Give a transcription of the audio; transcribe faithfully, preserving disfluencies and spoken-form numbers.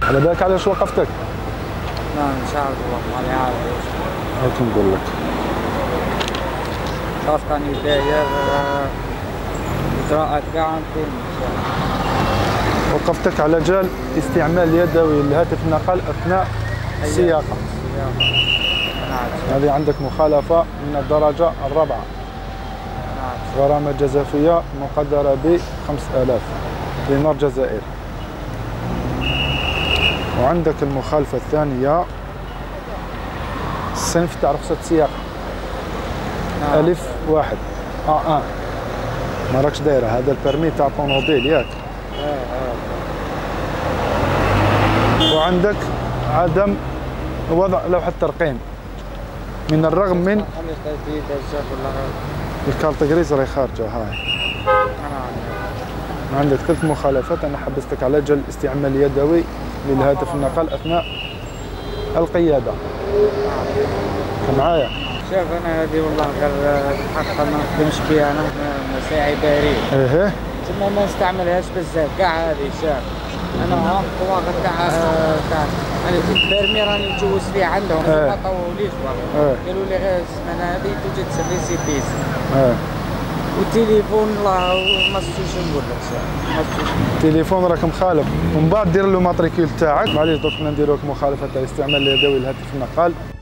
على بالك علاش وقفتك؟ لا مش عارف والله ماني عارف. هاك نقول لك. خاف كان يداير إجراءات كاع وقفتك على جال استعمال يدوي لهاتف النقل أثناء السياقة. نعم. هذه عندك مخالفة من الدرجة الرابعة. نعم. غرامة جزافية مقدرة ب خمسة آلاف دينار جزائري. وعندك المخالفة الثانية الصنف تاع رخصة السياقة. نعم. ألف واحد أ أ ما راكش دايرة، هذا البرمي تاع طونوبيل ياك. وعندك عدم وضع لوحة ترقيم من الرغم من الكارت غريز راهي خارجة هاي. عندك ثلاث مخالفات، أنا حبستك على أجل استعمال يدوي للهاتف النقل أثناء القيادة. معايا؟ شوف أنا هذه والله غير الحق ما نخدمش بها، أنا مساعي بارين. إيه. تما ما نستعملهاش بزاف كاع هذه شاف. أنا ها واخد تاع تاع أنا البيرمي راني نجوز فيه عندهم ما طولوليش برك. قالوا لي غير السنة هذه توجد سيرفيسي بيس. اه. والتليفون الله ما نسيتش نقول لك صح. التليفون راك مخالف، ومن بعد دير له ماتريكول تاعك. معليش دوك نديرو لك مخالفة تاع استعمال اليدوي لهاتف النقال.